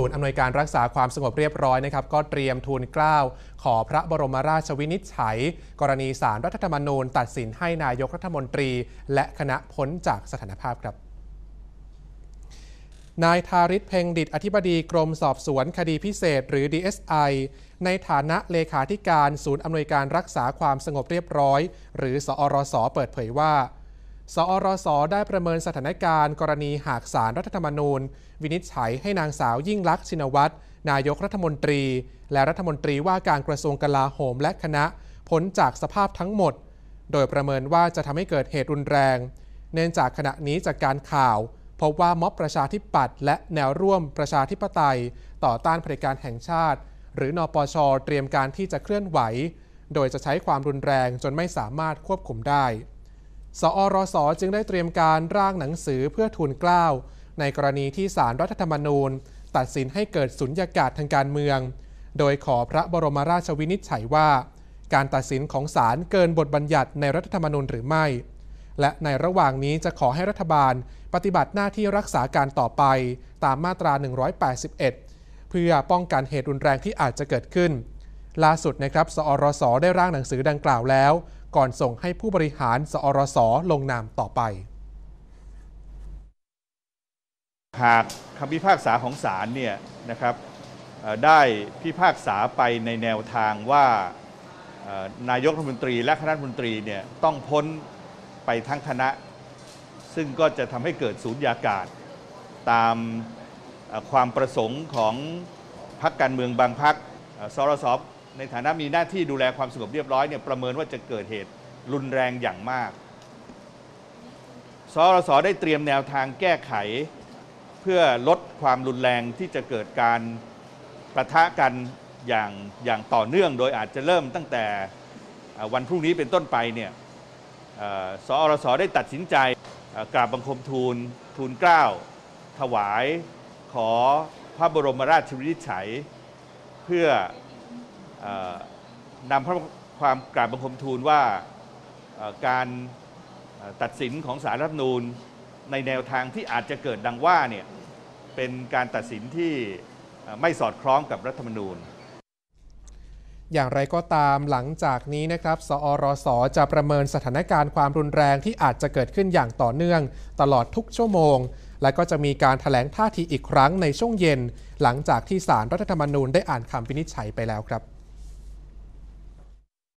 ศูนย์อำนวยการรักษาความสงบเรียบร้อยนะครับก็เตรียมทูลเกล้าขอพระบรมราชวินิจฉัยกรณีศาลรัฐธรรมนูญตัดสินให้นายกรัฐมนตรีและคณะพ้นจากสถานภาพครับนายธาริศ เพ็งดิษฐ์อธิบดีกรมสอบสวนคดีพิเศษหรือ DSI ในฐานะเลขาธิการศูนย์อำนวยการรักษาความสงบเรียบร้อยหรือสอรสเปิดเผยว่าสอรสได้ประเมินสถานการณ์กรณีหากศาลรัฐธรรมนูญวินิจฉัยให้นางสาวยิ่งลักษณ์ชินวัตรนายกรัฐมนตรีและรัฐมนตรีว่าการกระทรวงกลาโหมและคณะพ้นจากสภาพทั้งหมดโดยประเมินว่าจะทำให้เกิดเหตุรุนแรงเนื่องจากขณะนี้จากการข่าวพบว่าม็อบประชาธิปัตย์และแนวร่วมประชาธิปไตยต่อต้านเผด็จการแห่งชาติหรือนปช.เตรียมการที่จะเคลื่อนไหวโดยจะใช้ความรุนแรงจนไม่สามารถควบคุมได้สอรสจึงได้เตรียมการร่างหนังสือเพื่อทูลเกล้าในกรณีที่ศาลรัฐธรรมนูญตัดสินให้เกิดสุญญากาศทางการเมืองโดยขอพระบรมราชวินิจฉัยว่าการตัดสินของศาลเกินบทบัญญัติในรัฐธรรมนูญหรือไม่และในระหว่างนี้จะขอให้รัฐบาลปฏิบัติหน้าที่รักษาการต่อไปตามมาตรา 181 เพื่อป้องกันเหตุรุนแรงที่อาจจะเกิดขึ้นล่าสุดนะครับสอรสได้ร่างหนังสือดังกล่าวแล้วก่อนส่งให้ผู้บริหารสอรสลงนามต่อไปหากคำพิพากษาของศาลเนี่ยนะครับได้พิพากษาไปในแนวทางว่านายกรัฐมนตรีและคณะรัฐมนตรีเนี่ยต้องพ้นไปทั้งคณะซึ่งก็จะทำให้เกิดสูญญากาศตามความประสงค์ของพรรคการเมืองบางพรรคสรสในฐานะมีหน้าที่ดูแลความสงบเรียบร้อยเนี่ยประเมินว่าจะเกิดเหตุรุนแรงอย่างมากสรสได้เตรียมแนวทางแก้ไขเพื่อลดความรุนแรงที่จะเกิดการปะทะกันอย่างต่อเนื่องโดยอาจจะเริ่มตั้งแต่วันพรุ่งนี้เป็นต้นไปเนี่ยสอรสได้ตัดสินใจกราบบังคมทูลเกล้าถวายขอพระบรมราชวินิจฉัยเพื่อนำความกราบบังคมทูลว่าการตัดสินของศาลรัฐธรรมนูญในแนวทางที่อาจจะเกิดดังว่าเนี่ยเป็นการตัดสินที่ไม่สอดคล้องกับรัฐธรรมนูญอย่างไรก็ตามหลังจากนี้นะครับสอรสจะประเมินสถานการณ์ความรุนแรงที่อาจจะเกิดขึ้นอย่างต่อเนื่องตลอดทุกชั่วโมงและก็จะมีการแถลงท่าทีอีกครั้งในช่วงเย็นหลังจากที่ศาลรัฐธรรมนูญได้อ่านคำวินิจฉัยไปแล้วครับ